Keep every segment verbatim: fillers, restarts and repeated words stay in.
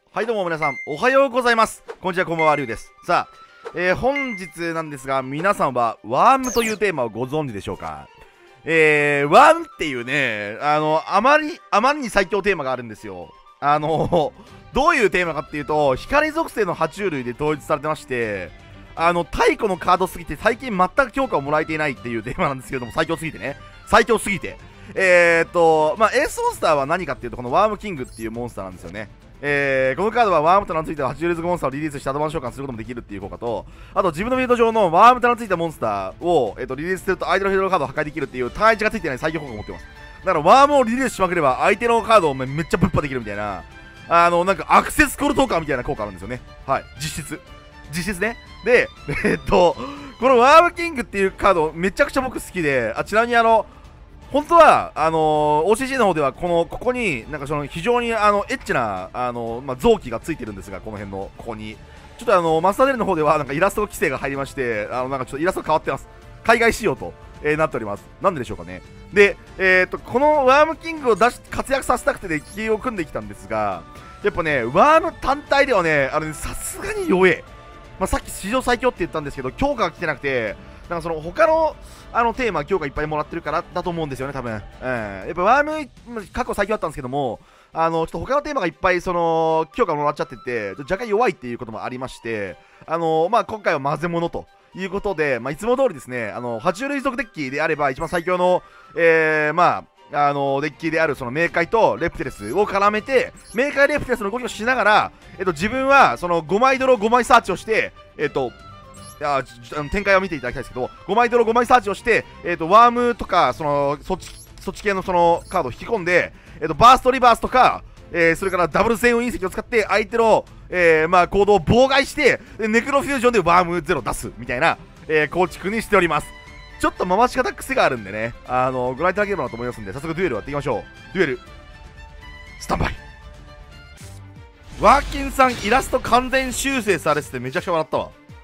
はいどうも皆さんおはようございます。こんにちは、こんばんは、りゅうです。さあ、えー、本日なんですが、皆さんはワームというテーマをご存知でしょうか。えー、ワームっていうね、あの、あまり、あまりに最強テーマがあるんですよ。あの、どういうテーマかっていうと、光属性の爬虫類で統一されてまして、あの、太古のカードすぎて最近全く強化をもらえていないっていうテーマなんですけれども、最強すぎてね。最強すぎて。えーっと、まあ、エースモンスターは何かっていうと、このワームキングっていうモンスターなんですよね。えー、このカードはワームと名のついた爬虫類属モンスターをリリースしてアドバンス召喚することもできるっていう効果と、あと自分のフィールド上のワームと名のついたモンスターを、えー、とリリースすると相手のフィールドカードを破壊できるっていう単一がついてない最強効果を持ってます。だからワームをリリースしまくれば相手のカードをめっちゃぶっ破できるみたいな、あの、なんかアクセスコルトーカーみたいな効果あるんですよね。はい、実質。実質ね。で、えー、っと、このワームキングっていうカードめちゃくちゃ僕好きで、あちなみにあの、本当は、あのー、オーシージー の方ではこのここになんかその非常にあのエッチな、あのーまあ、臓器がついてるんですが、この辺のここにちょっとあのマスターデルの方ではなんかイラスト規制が入りまして、あのなんかちょっとイラスト変わってます。海外仕様と、えー、なっております。なんででしょうかね。で、えー、っとこのワームキングを出し活躍させたくてデッキを組んできたんですが、やっぱねワーム単体ではね、あのねさすがに弱え。まあ、さっき史上最強って言ったんですけど、強化が来てなくて、なんかその他のあのテーマ強化いっぱいもらってるからだと思うんですよね、多分。うん、やっぱワーム過去最強だったんですけども、あのちょっと他のテーマがいっぱいその強化もらっちゃってて、若干弱いっていうこともありまして、あのまあ今回は混ぜ物ということで、まあいつも通りですね、あの爬虫類属デッキであれば一番最強の、えー、まああのデッキであるその冥界とレプテレスを絡めて、冥界レプテレスの動きをしながら、えっと自分はそのごまいドロごまいサーチをして、えっといや展開を見ていただきたいですけど、ごまいドロごまいサーチをして、えー、とワームとかそのそっちそっち系のそのカードを引き込んで、えー、とバーストリバースとか、えー、それからダブル専用隕石を使って相手の、えーまあ、行動を妨害して、ネクロフュージョンでワームゼロ出すみたいな、えー、構築にしております。ちょっと回し方癖があるんでね、あのご覧いただければなと思いますんで、早速デュエルやっていきましょう。デュエルスタンバイ。ワーキンさんイラスト完全修正されててめちゃくちゃ笑ったわ。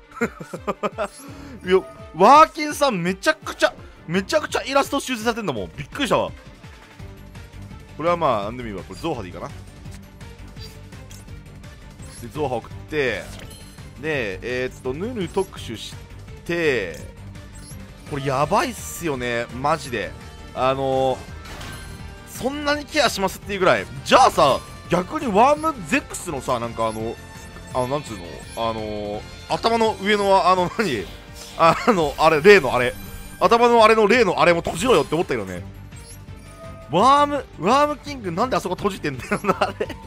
いや、ワーキンさんめちゃくちゃめちゃくちゃイラスト修正されてんだもん。びっくりしたわ。これはまあなんでもいいわ。これゾーハでいいかな。でゾーハ送って、でえー、っとヌヌ特殊して、これやばいっすよねマジで。あのー、そんなにケアしますっていうぐらい。じゃあさ、逆にワームゼックスのさ、なんかあのあのなんつうの、あのー、頭の上のあの何あのあれ例のあれ頭のあれの例のあれも閉じろよって思ったけどね。ワームワームキングなんであそこ閉じてんだよなあれ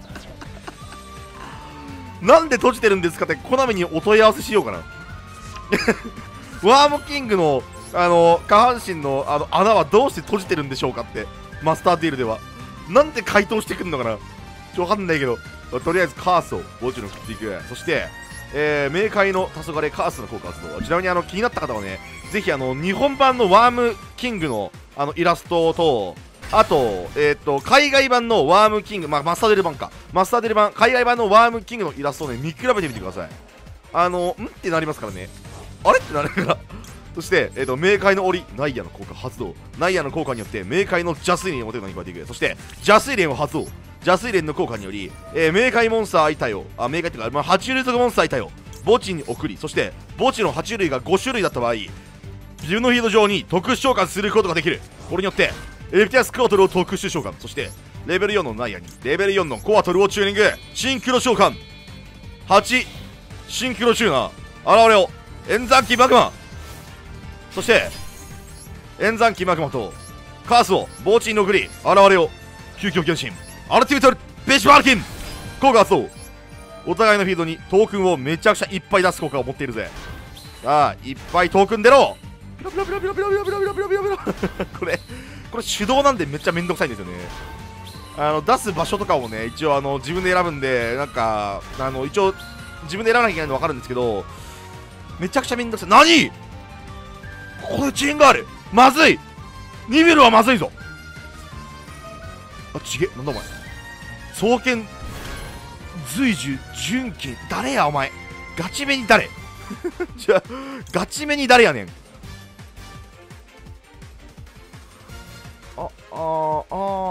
なんで閉じてるんですかってコナミにお問い合わせしようかなワームキングのあの下半身のあの穴はどうして閉じてるんでしょうかって、マスターディールではなんで回答してくんのかな、ちょわかんないけど、とりあえずカースを墓地に送っていく。そしてえー、冥界の黄昏カースの効果発動。ちなみにあの気になった方はね、ぜひあの日本版のワームキングのあのイラストと、あと、えー、っと海外版のワームキング、まあ、マスターデル版か、マスターデル版海外版のワームキングのイラストをね見比べてみてください。あのんってなりますからね。あれってなるからそして、えー、と冥界の檻ナイアの効果発動。ナイアの効果によって冥界の邪水蓮を手に加えていく。そして邪水蓮を発動。邪水蓮の効果により、えー、冥界モンスター相対を、あ、冥界っていうか、まあ、爬虫類属モンスター相対を墓地に送り、そして墓地の爬虫類がご種類だった場合、自分のフィールド上に特殊召喚することができる。これによってエプティアスクロトルを特殊召喚、そしてレベルよんのナイアにレベルよんのコアトルをチューニング。シンクロ召喚はちシンクロチューナー現れよ演算機マグマ、そして演算機マグマとカースを墓地に送り現れよ究極原神アルティメトルベシュバルキン効果発動。お互いのフィールドにトークンをめちゃくちゃいっぱい出す効果を持っているぜ。さあいっぱいトークン出ろ。ビロビロビロビロビロビロビロビロビロビロビロこれこれ手動なんでめっちゃめんどくさいんですよね。あの出す場所とかもね一応あの自分で選ぶんで、なんかあの一応自分で選ばなきゃいけないの分かるんですけど、めちゃくちゃめんどくさい。何ここでチェーンがある。まずい。ニベルはまずいぞ。あちげなんだお前。双剣随樹純金誰やお前。ガチめに誰じゃあガチめに誰やねん。あああ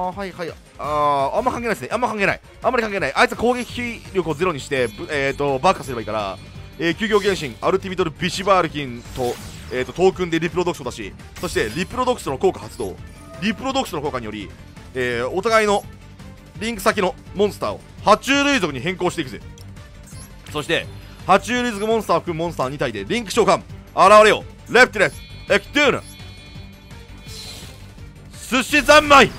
はいはい。あー、あんま関係ないですね。あんま関係ない。あんまり関係ない。あいつは攻撃力をゼロにして、えっ、ー、と、爆破すればいいから、えー、休業原神、アルティミトル・ビシバールキンと、えー、とトークンでリプロドクスを出し、そしてリプロドクスの効果発動。リプロドクスの効果により、えー、お互いのリンク先のモンスターを爬虫類族に変更していくぜ。そして爬虫類族モンスターを含むモンスターに体でリンク召喚現れよ。レプティレスエクトゥーナ寿司三昧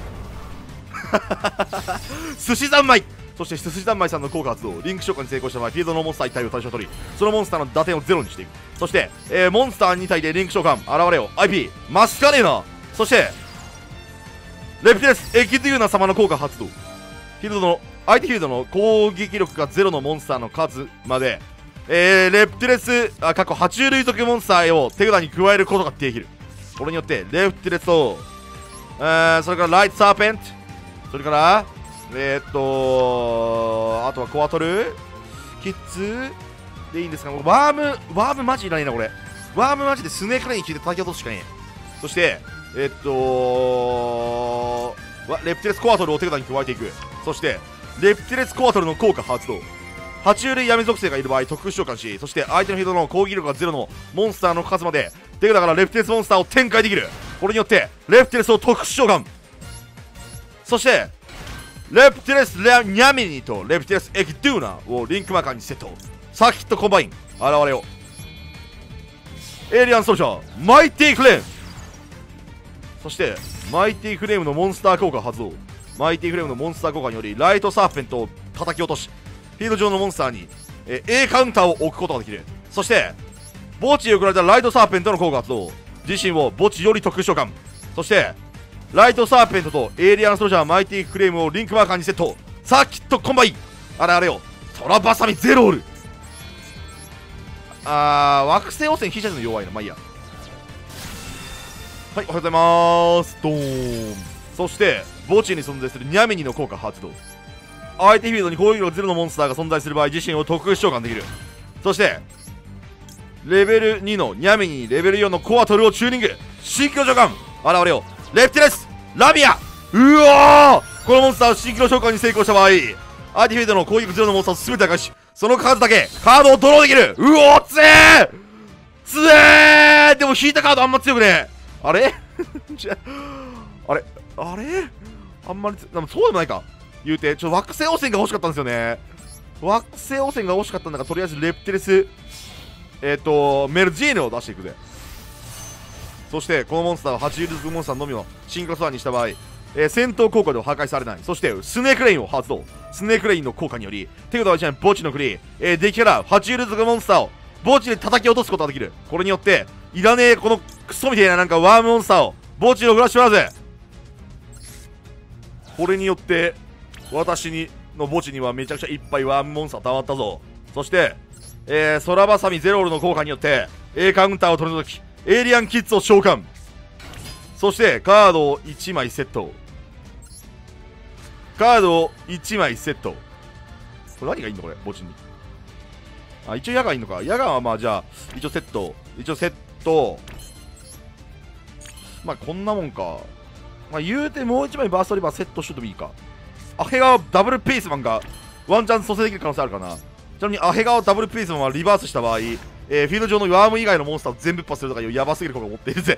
寿司三昧。そして寿司三昧さんの効果発動。リンク召喚に成功した場合フィールドのモンスターいち体を対象に取り、そのモンスターの打点をゼロにしていく。そして、えー、モンスターに体でリンク召喚現れよ アイピー マスカレーナ。そしてレプティレスエキデューナ様の効果発動。フィールドの相手フィールドの攻撃力がゼロのモンスターの数まで、えー、レプティレスあ過去爬虫類族モンスターを手札に加えることができる。これによってレプティレスと、えー、それからライトサーペント、それからえー、っとあとはコアトルキッズでいいんですが、ワームワームマジいらねえな。これワームマジでスネークレインに聞いて叩き落とすしかねえ。そしてえー、っとレプティレスコアトルを手札に加えていく。そしてレプティレスコアトルの効果発動。爬虫類闇属性がいる場合特殊召喚し、そして相手のフィールドの攻撃力がゼロのモンスターの数まで手札からレプティレスモンスターを展開できる。これによってレプティレスを特殊召喚。そしてレプティレスニャミニとレプティレスエキドゥーナをリンクマーカーにセット。サーキットコンバイン現れよ。エイリアンソルジャーマイティフレーム。そしてマイティフレームのモンスター効果発動。マイティフレームのモンスター効果によりライトサーペントを叩き落とし、フィールド上のモンスターに、えー、A カウンターを置くことができる。そして墓地へ送られたライトサーペントの効果発動。自身を墓地より特殊召喚。そしてライトサーペントとエイリアンソルジャーマイティフレームをリンクマーカーにセット。サーキットコンバインあれあれよ。空バサミゼロール。あー惑星汚染非射の弱いな。まあいいや。はい、おはようございます。ドーン。そして墓地に存在するニャミニの効果発動。相手フィールドに攻撃力ゼロのモンスターが存在する場合自身を特殊召喚できる。そしてレベルにのニャミニにレベルよんのコアトルをチューニング。新機能召喚現れよ。レプティレスラビア。うわー、このモンスターを新機能召喚に成功した場合相手フィールドの攻撃ゼロのモンスターを全て破壊し、その数だけカードをドローできる。うおーつえーつえー。でも引いたカードあんま強くねえ。あれあれあれあんまりでもそうでもないか言うて、ちょっと惑星汚染が欲しかったんですよね。惑星汚染が欲しかったんだから、とりあえずレプティレスえっ、ー、とメルジーネを出していくぜ。そしてこのモンスターははちルーズモンスターのみのシンクロスワンにした場合、えー、戦闘効果では破壊されない。そしてスネークレインを発動。スネークレインの効果により手札はいちまい墓地のクリー、えー、デッキからはちルーズモンスターを墓地で叩き落とすことができる。これによっていらねえこのクソみたいななんかワームモンスターを墓地のフラッシュワーぜ。これによって私にの墓地にはめちゃくちゃいっぱいワームモンスター溜まったぞ。そして、えー、空バサミゼロールの効果によって A カウンターを取り除きエイリアンキッズを召喚。そしてカードをいちまいセット。カードをいちまいセット。これ何がいいのこれ墓地に。あ、一応ヤガンいいのか。ヤガンはまあじゃあ一応セット。一応セット。まあこんなもんか。まあ言うてもういちまいバーストリバーセットしとってもいいか。アヘガワダブルペースマンがワンチャン蘇生できる可能性あるかな。ちなみにアヘガワダブルペースマンはリバースした場合、えー、フィールド上のワーム以外のモンスターを全部パスするとかいうヤバすぎる効果を持っているぜ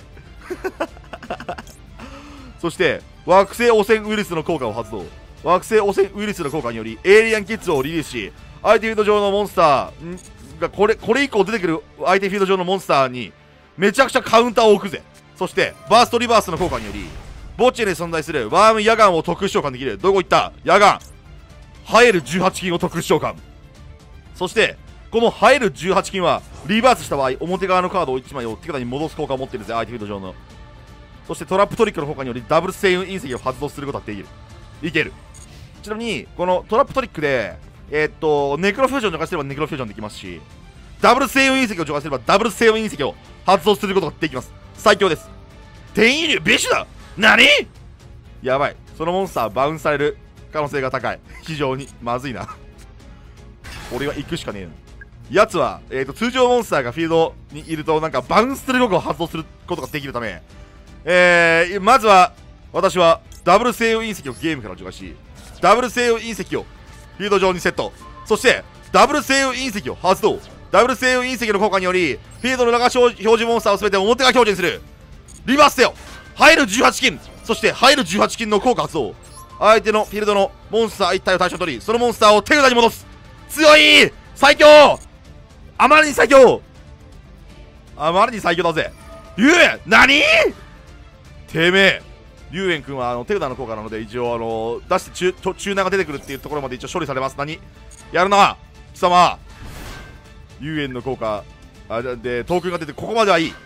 そして惑星汚染ウイルスの効果を発動。惑星汚染ウイルスの効果によりエイリアンキッズをリリースし、相手フィールド上のモンスターがこれこれ以降出てくる相手フィールド上のモンスターにめちゃくちゃカウンターを置くぜ。そしてバーストリバースの効果により墓地に存在するワームヤガンを特殊召喚できる。どこ行ったヤガン。ハエルじゅうはち金を特殊召喚。そしてこのハエルじゅうはち金はリバースした場合表側のカードをいちまいを手札に戻す効果を持っているぜ、相手フィールド上の。そしてトラップトリックの効果によりダブル星雲隕石を発動することができる。いける。ちなみにこのトラップトリックでえー、っとネクロフュージョンを除外すればネクロフュージョンできますし、ダブル星雲隕石を除外すればダブル星雲隕石を発動することができます。最強です。転移流ビシュだ。何やばい。そのモンスターバウンされる可能性が高い。非常にまずいな俺は行くしかねえな。やつは、えー、と通常モンスターがフィールドにいるとなんかバウンスする効果を発動することができるため、えー、まずは私はダブル西洋隕石をゲームから除外し、ダブル西洋隕石をフィールド上にセット。そしてダブル西洋隕石を発動。ダブル西洋隕石の効果によりフィールドの裏側表示モンスターを全て表側表示にする。リバースせよ。入るじゅうはち金、そして入るじゅうはち金の効果発動。相手のフィールドのモンスターいち体を対象に取り、そのモンスターを手札に戻す。強い、最強、あまりに最強、あまりに最強だぜ。ゆうえん、何てめえ、ゆうえんくんはあの手札の効果なので、一応あの出してチュチューナーが出てくるっていうところまで一応処理されます。何やるな貴様。ゆうえんの効果あでトークンが出て、ここまではいい。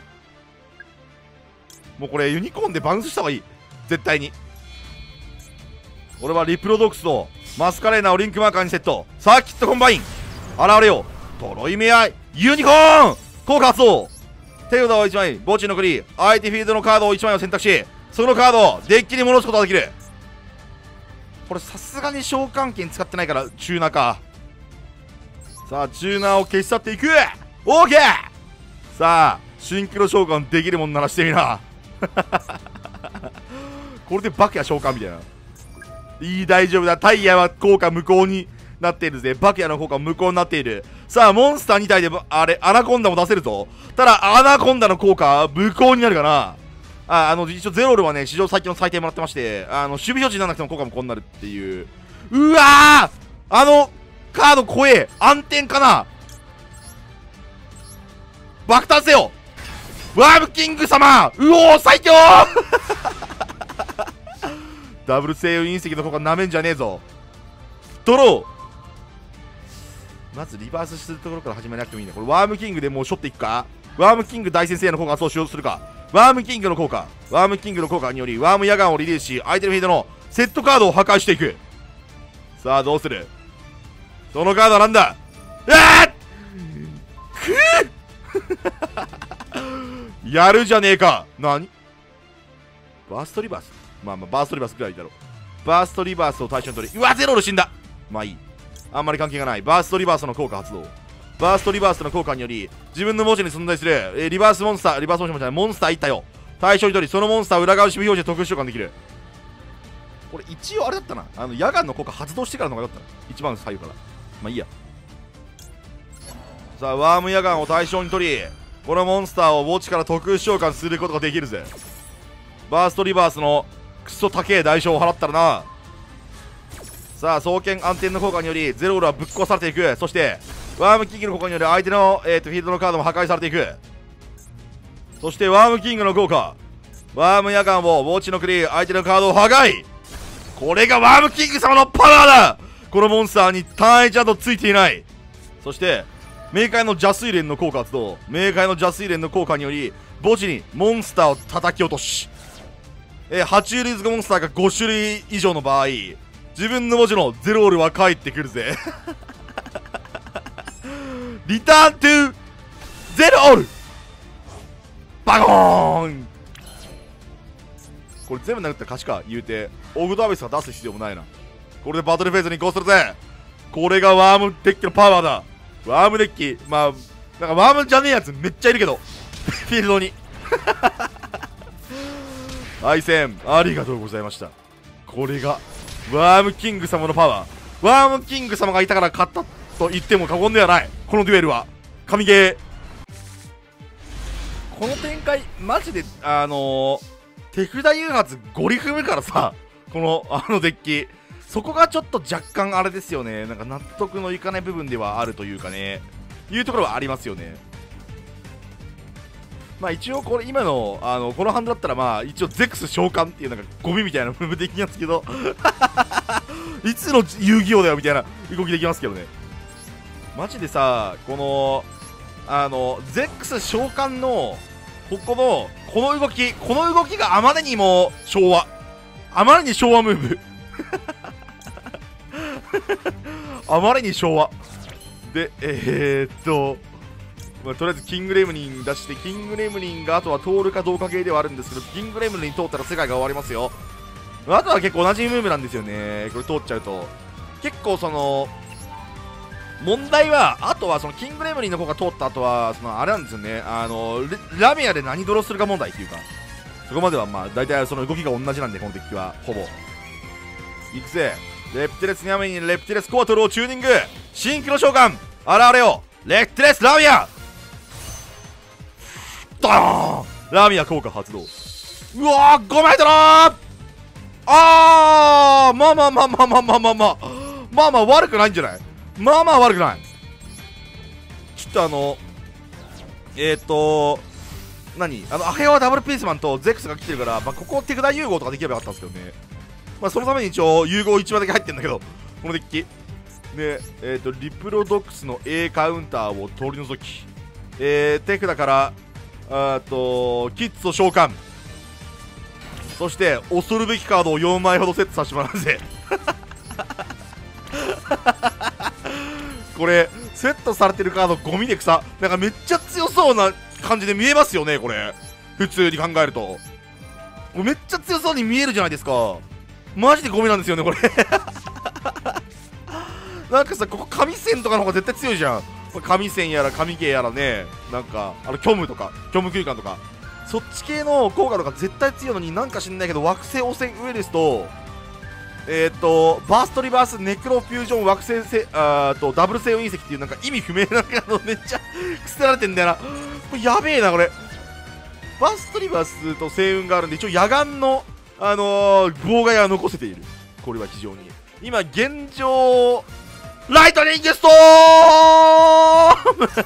もうこれユニコーンでバウンスした方がいい、絶対に。俺はリプロドックスとマスカレーナをリンクマーカーにセット。サーキットコンバイン、現れよトロイメアイユニコーン効果発動。手札をいちまい墓地に送り、相手フィールドのカードをいちまいを選択し、そのカードをデッキに戻すことができる。これさすがに召喚剣使ってないからチューナーか。さあチューナーを消し去っていく。オーケー。さあシンクロ召喚できるもんならしてみなこれでバキや召喚みたいな。いい、大丈夫だ。タイヤは効果無効になっているぜ。バキヤの効果無効になっている。さあモンスターに体であれアナコンダも出せるぞ。ただアナコンダの効果無効になるかな。ああの一応ゼロールはね史上最強の最低もらってまして、あの守備表示にならなくても効果無効になるっていう。うわー、あのカード怖え。暗転かな。爆誕せよワームキング様。うおー最強ダブル西洋隕石の効果なめんじゃねえぞ。ドロー。まずリバースするところから始めなくてもいいんだ。これワームキングでもうしょっていくか。ワームキング大先生の効果をそうしようとするか。ワームキングの効果ワームキングの効果によりワームヤガンをリリースし、相手のフィールドのセットカードを破壊していく。さあどうする。そのカードはなんだ。うわーくやるじゃねえか。何バーストリバース。まあまあバーストリバースくらいだろう。バーストリバースを対象に取り、うわゼロール死んだ。まあいい、あんまり関係がない。バーストリバースの効果発動。バーストリバースの効果により自分の文字に存在する、えー、リバースモンスターリバースモンスターじゃないモンスターいち体を対象に取り、そのモンスターを裏側守備表示で特殊召喚できる。これ一応あれだったな、あのヤガンの効果発動してからの方がよかったな、一番左右から。まあいいや。さあワームヤガンを対象に取り、このモンスターを墓地から特殊召喚することができるぜ。バーストリバースのクソ高え代償を払ったらな。さあ双剣暗転の効果によりゼロールはぶっ壊されていく。そしてワームキングの効果により相手の、えー、とフィールドのカードも破壊されていく。そしてワームキングの効果ワームヤガンを墓地の送り、相手のカードを破壊。これがワームキング様のパワーだ。このモンスターに単一などついていない。そして冥界の邪水蓮の効果発動。冥界の邪水蓮の効果により墓地にモンスターを叩き落とし、えー、爬虫類族モンスターがご種類以上の場合、自分の文字のゼロールは返ってくるぜリターントゥゼロールバコーン。これ全部殴ったら勝ちか言うて、オグドアベスは出す必要もないな。これでバトルフェーズに移行するぜ。これがワームデッキのパワーだ。ワームデッキ、まあなんかワームじゃねえやつめっちゃいるけどフィールドに対戦ありがとうございました。これがワームキング様のパワー。ワームキング様がいたから勝ったと言っても過言ではない。このデュエルは神ゲー。この展開マジであのー、手札誘発ゴリ踏むからさ、このあのデッキ、そこがちょっと若干あれですよね。なんか納得のいかない部分ではあるというかね、いうところはありますよね。まあ一応これ今のあのこのハンドだったらまあ一応ゼックス召喚っていうなんかゴミみたいな部分できますけどいつの遊戯王だよみたいな動きできますけどね。マジでさ、このあのゼックス召喚のここのこの動きこの動きがあまりにも昭和、あまりに昭和ムーブあまりに昭和で、えー、っとまあ、とりあえずキングレムリン出して、キングレムリンがあとは通るかどうか系ではあるんですけど、キングレムリン通ったら世界が終わりますよ。あとは結構同じムーブなんですよね。これ通っちゃうと結構その問題は、あとはそのキングレムリンの方が通った後はそのあれなんですよね、あのラミアで何ドローするか問題っていうか、 そこまではまあ大体その動きが同じなんで、このデッキはほぼいくぜ。レプティレスニャメにレプティレスコアトルをチューニング。新規の召喚現れよ。レプティレスラミアドーン。ラミア効果発動。うわーごメートル。あーまあまあまあまあまあまあまあまあまあまあ悪くないんじゃない。まあまあ悪くない。ちょっとあのえーっと何あのアヘアはダブルピースマンとゼクスが来てるから、まあ、ここ手札融合とかできればよかったんですけどね。まあそのために一応融合いちまいだけ入ってるんだけど、このデッキで、えー、とリプロドックスの A カウンターを取り除き、えー、手札からあとキッズを召喚、そして恐るべきカードをよんまいほどセットさせてもらうぜこれセットされてるカードゴミで草。なんかめっちゃ強そうな感じで見えますよね。これ普通に考えるとめっちゃ強そうに見えるじゃないですか。マジでゴミなんですよねこれなんかさ、ここ神戦とかの方が絶対強いじゃん。神戦やら神系やらね、なんかあの虚無とか虚無空間とかそっち系の効果とか絶対強いのに、なんか知んないけど惑星汚染ウイルスとえー、っとバーストリバースネクロフュージョン惑星せあーとダブル星雲隕石っていうなんか意味不明なカードめっちゃ捨てられてんだよな。これやべえなこれ。バーストリバースと星雲があるんで、一応野眼のあのー、妨害は残せている。これは非常に今現状ライトニングストーム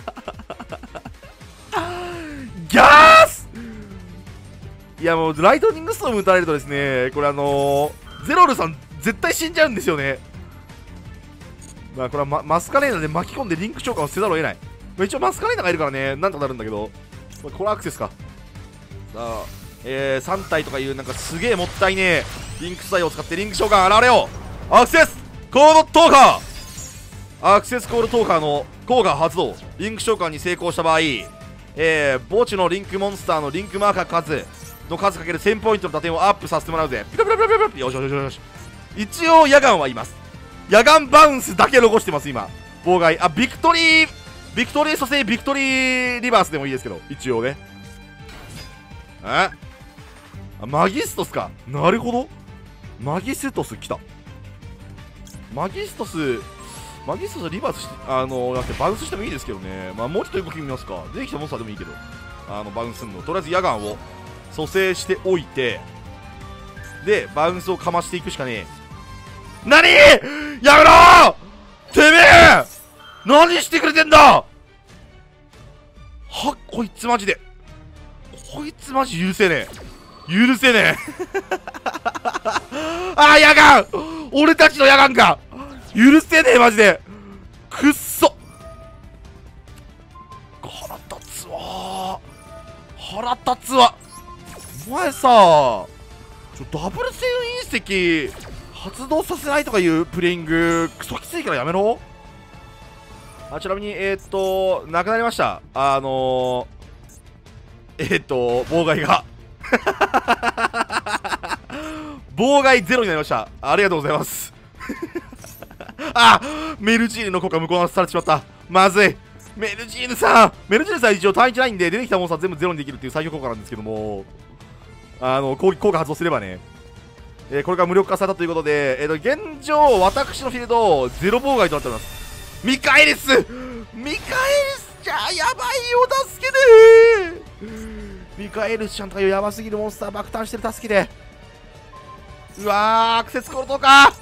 ギャース。いやもうライトニングストーム打たれるとですね、これあのー、ゼロルさん絶対死んじゃうんですよね。まあこれは マ, マスカレーナで巻き込んでリンク召喚をせざるを得ない。まあ、一応マスカレーナがいるからね、なんとかなるんだけど、まあ、これアクセスか。さあ、えー、さん体とかいうなんかすげえもったいねえリンクスタイを使ってリンク召喚現れよう。アクセスコードトーカーアクセスコールトーカーの効果発動。リンク召喚に成功した場合、えー、墓地のリンクモンスターのリンクマーカー数の数かけるせんポイントの打点をアップさせてもらうぜ。ピカピカピカピカピカ。よしよしよしよし。一応野眼はいます。野眼バウンスだけ残してます今。妨害。あ、ビクトリービクトリー蘇生ビクトリーリバースでもいいですけど、一応ね。えあ、マギストスか。なるほど。マギストス来た。マギストスマギストスリバースして、あの、だってバウンスしてもいいですけどね。まあ、もうちょっと動き見ますか。出てきたモンスターでもいいけど、あの、バウンスするの。とりあえず野眼を蘇生しておいて、で、バウンスをかましていくしかねえ。なにやめろてめえ何してくれてんだはこいつマジで。こいつマジ許せねえ。許せねえ。あー、野眼俺たちの野眼か許せねえマジで。くっそ腹立つわ腹立つわ。お前さちょダブル星雲隕石発動させないとかいうプレイングクソきついからやめろ。あ、ちなみにえー、っとなくなりました。あのー、えー、っと妨害が妨害ゼロになりました。ありがとうございますあ、メルジーヌの効果無効なされてしまった。まずい。メルジーヌさんメルジーヌさん一応単一ラインで出てきたモンスター全部ゼロにできるっていう最強効果なんですけども、あの攻撃効果発動すればね、えー、これが無力化されたということで、えー、と現状私のフィールドゼロ妨害となっております。ミカエリスミカエリスじゃあやばいよ助けてー。ミカエリスちゃんとかいうやばすぎるモンスター爆誕してる助けて。うわーアクセスコールとか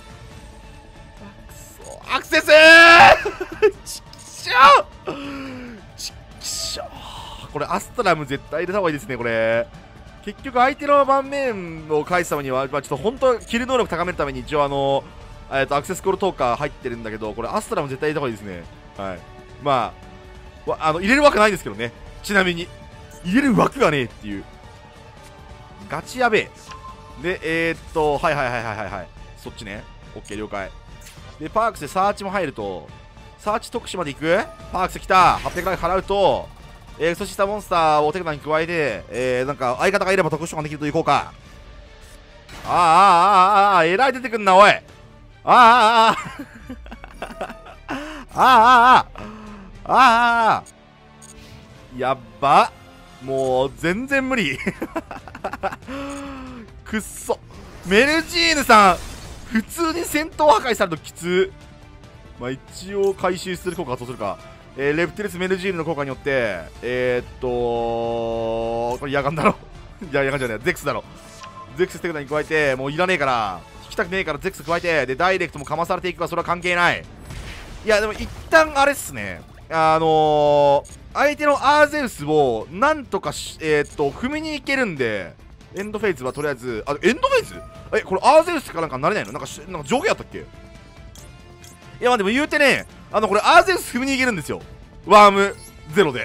アクセスーちっしょちっしょこれアストラム絶対入れた方がいいですね。これ結局相手の盤面を返すためには、まあ、ちょっと本当キル能力高めるために一応あの、えー、とアクセスコールトーカー入ってるんだけど、これアストラム絶対入れた方がいいですね。はい、まああの入れる枠ないですけどね。ちなみに入れる枠がねえっていうガチやべえ。でえー、っとはいはいはいはいはいはいそっちね。オッケー了解。でパークスでサーチも入ると、サーチ特殊まで行く。パークス来たはっぴゃくえん払うと、えー、そしたモンスターをお手札に加えて、えー、なんか相方がいれば特殊召喚できるという効果。ああああああえらい出てくんなおい。ああああああああああやっばもう全然無理くっそ。メルジーヌさん普通に戦闘破壊されるときつ。まあ一応回収する効果はどうするか。えー、レプティルスメルジーヌの効果によってえー、っとこれヤガンだろいやヤガンじゃないゼックスだろ。ゼックステクナに加えてもういらねえから引きたくねえからゼックス加えてでダイレクトもかまされていくからそれは関係ない。いやでも一旦あれっすね、あのー、相手のアーゼウスをなんとかしえー、っと踏みに行けるんでエンドフェイズはとりあえずあエンドフェイズえこれアーゼウスかなんかなれないのなんかしなんか上下やったっけ。いやまあでも言うてねあのこれアーゼウス踏みに行けるんですよワームゼロで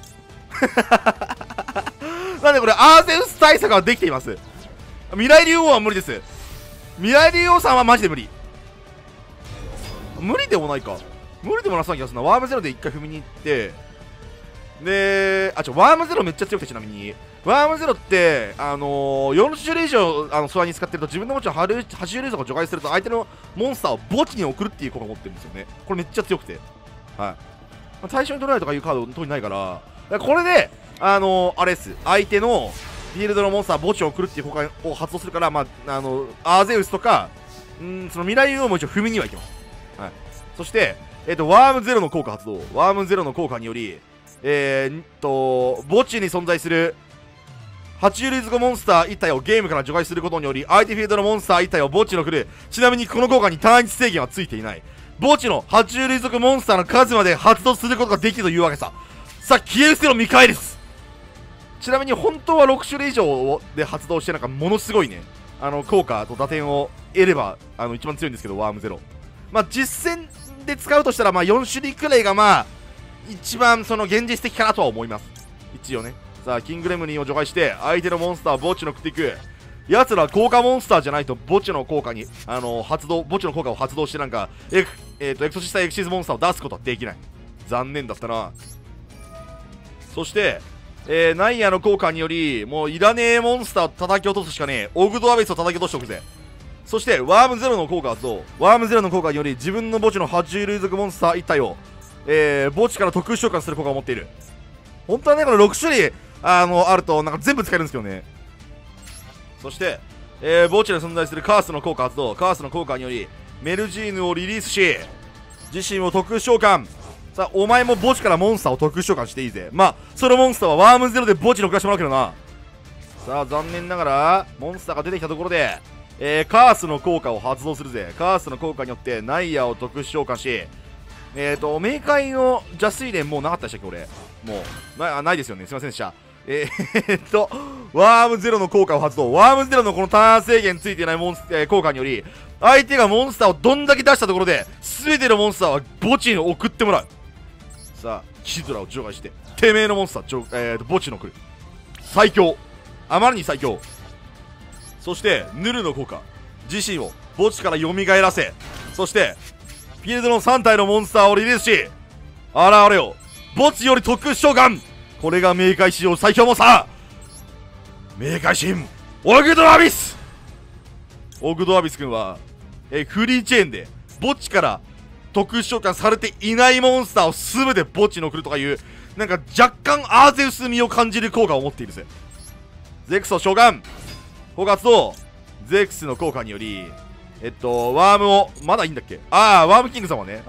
なんでこれアーゼウス対策はできています。未来竜王は無理です。未来竜王さんはマジで無理。無理でもないか無理でもなさそうな気がするな。ワームゼロで一回踏みに行ってであちょワームゼロめっちゃ強くてちなみにワームゼロってあのー、よん種類以上あのソアに使ってると自分の墓地のはち種類以上が除外すると相手のモンスターを墓地に送るっていう効果を持ってるんですよね。これめっちゃ強くてはい、まあ、対象に取られるとかいうカード特にないからこれであのー、あれです相手のフィールドのモンスター墓地を送るっていう効果を発動するからまああのアーゼウスとかんその未来遊王も一応踏みにはいけます。はい、そしてえっ、ー、とワームゼロの効果発動ワームゼロの効果によりえー、っと墓地に存在する爬虫類族モンスターいち体をゲームから除外することにより相手フィールドのモンスターいち体を墓地の来る。ちなみにこの効果に単一制限はついていない。墓地の爬虫類族モンスターの数まで発動することができるというわけさ。さあ消え失せろミカエリス。ちなみに本当はろく種類以上で発動してなんかものすごいねあの効果と打点を得ればあの一番強いんですけどワームゼロまあ実戦で使うとしたらまあよん種類くらいがまあ一番その現実的かなとは思います一応ね。さあキングレムリンを除外して相手のモンスターを墓地の食っていく。やつら効果モンスターじゃないと墓地の効果にあのー、発動墓地の効果を発動してなんかエク,、えー、とエクソシスタエクシズモンスターを出すことはできない。残念だったな。そして、えー、ナイアの効果によりもういらねえモンスターを叩き落とすしかねえ。オグドアベスを叩き落としておくぜ。そしてワームゼロの効果発動ワームゼロの効果により自分の墓地の爬虫類族モンスターいち体をえー、墓地から特殊召喚する効果を持っている。本当はねこのろく種類あのあるとなんか全部使えるんですけどね。そして、えー、墓地に存在するカースの効果発動カースの効果によりメルジーヌをリリースし自身を特殊召喚。さあお前も墓地からモンスターを特殊召喚していいぜ。まあそのモンスターはワームゼロで墓地に送らせてもらうけどな。さあ残念ながらモンスターが出てきたところで、えー、カースの効果を発動するぜ。カースの効果によってナイアを特殊召喚しえーと、冥界の邪水蓮もうなかったでしたっけ俺。もう、な、ないですよね。すいませんでした。えー、っと、ワームゼロの効果を発動。ワームゼロのこのターン制限ついていないモンス、えー、効果により、相手がモンスターをどんだけ出したところで、全てのモンスターは墓地に送ってもらう。さあ、キドラを除外して、てめえのモンスター、えーと、墓地に送る。最強。あまりに最強。そして、ヌルの効果。自身を墓地から蘇らせ、そして、フィールドのさん体のモンスターをリリースし現れよ墓地より特殊召喚。これが冥界史上最強モンスター冥界神オグドアビス。オグドアビス君はえフリーチェーンで墓地から特殊召喚されていないモンスターを全て墓地に送るとかいうなんか若干アーゼウス味を感じる効果を持っているぜ。ゼクスを召喚効果発動。ゼクスの効果によりえっと、ワームを、まだいいんだっけ。ああ、ワームキング様ね。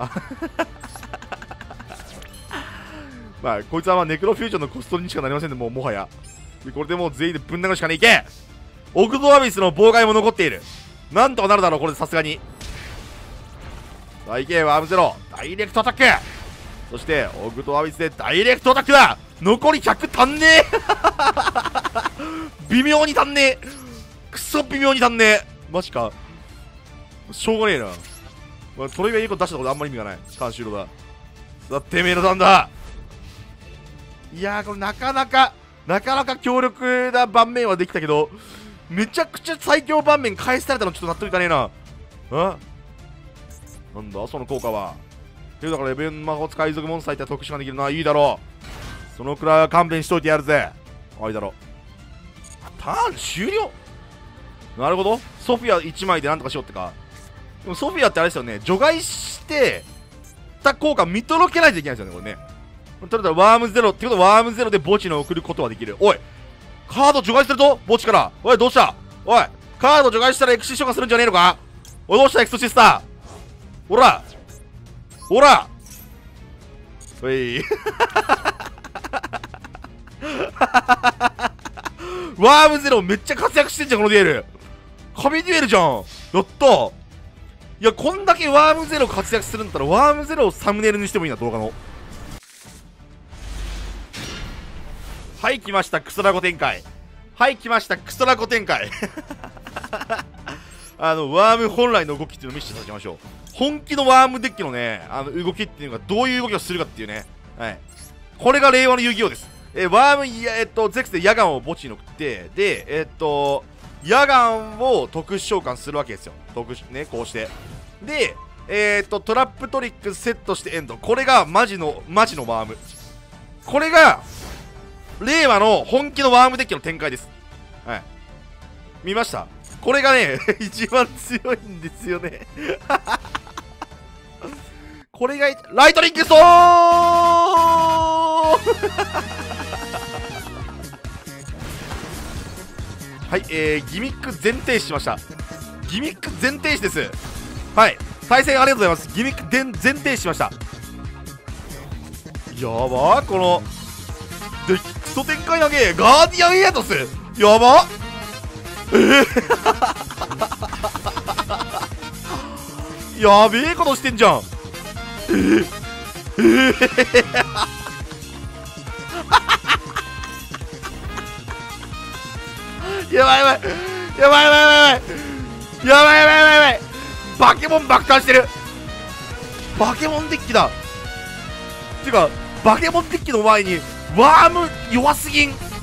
まあ、こいつはまあネクロフュージョンのコストにしかなりませんね、もうもはや。これでもう全員でぶん殴るしかねえ。いけオグドアビスの妨害も残っている。なんとかなるだろう、これでさすがに。さあ、いけ、ワームゼロ。ダイレクトアタック。そして、オグドアビスでダイレクトアタックだ。残りひゃく足んねえ。微妙に足んねえ。クソ微妙に足んねえ。マジか。しょうがねえな。まあ、それがいいこと出したことあんまり意味がない。監修路だ。さあ、てめえのターンだ。いやー、これなかなか、なかなか強力な盤面はできたけど、めちゃくちゃ最強盤面返されたのちょっと納得いかねえな。あなんだその効果は。ていうだからレベル魔法使い族モンスターいったら特殊ができるな。いいだろう。そのくらいは勘弁しといてやるぜ。あ、いいだろう。ターン終了。なるほど。ソフィアいちまいでなんとかしようってか。でもソフィアってあれですよね、除外してた効果見届けないといけないですよね、これね。 取れたらワームゼロってことはワームゼロで墓地に送ることはできる。おいカード除外するぞ墓地から。おいどうした。おいカード除外したらエクシー召喚するんじゃねえのか。おいどうしたエクソシスター。ほらほらおいワームゼロめっちゃ活躍してんじゃんこのデュエル。神デュエルじゃん。やったー。いやこんだけワームゼロ活躍するんだったらワームゼロをサムネイルにしてもいいな動画の。はい来ましたクソラゴ展開。はい来ましたクソラゴ展開あのワーム本来の動きっていうのを見せていただきましょう。本気のワームデッキのねあの動きっていうのがどういう動きをするかっていうね。はいこれが令和の遊戯王です。えー、ワームいやえっとゼクスでヤガンを墓地に送ってでえっとヤガンを特殊召喚するわけですよ。特殊ねこうしてでえっとトラップトリックセットしてエンド。これがマジのマジのワーム。これが令和の本気のワームデッキの展開です。はい見ました。これがね一番強いんですよねこれがライトニングストーンはい、えー、ギミック全停止しました。ギミック全停止です。はい対戦ありがとうございます。ギミック全全停止しました。やばーこのでクソ展開投げガーディアンエアトスやばえー、やべえことしてんじゃん。えー、えー、やばいやばいやばいやばいやばいやばいやばいやばいやばいバケモン爆誕してる。バケモンデッキだ。てかバケモンデッキの前にワーム弱すぎん。